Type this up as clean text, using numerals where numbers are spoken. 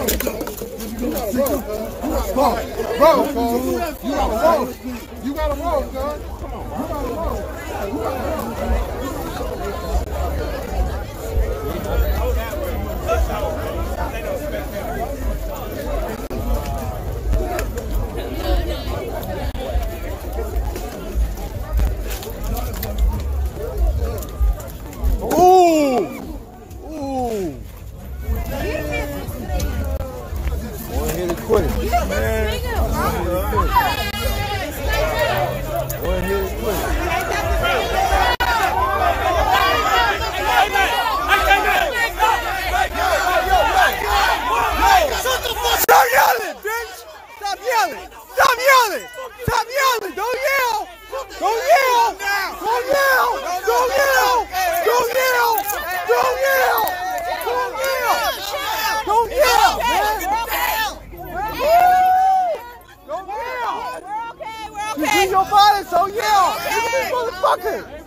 You gotta roll, cuz. Come on, you gotta roll. Quit it. Man. Go ahead and quit it. Stop yelling, bitch! Stop yelling! Stop yelling! Stop yelling! Don't yell! Don't yell! Don't yell! Don't yell! Don't yell! Don't yell! Don't yell! Don't yell, man! Don't yell! We're okay, we're okay. You see your body, so yell! Look at this motherfucker!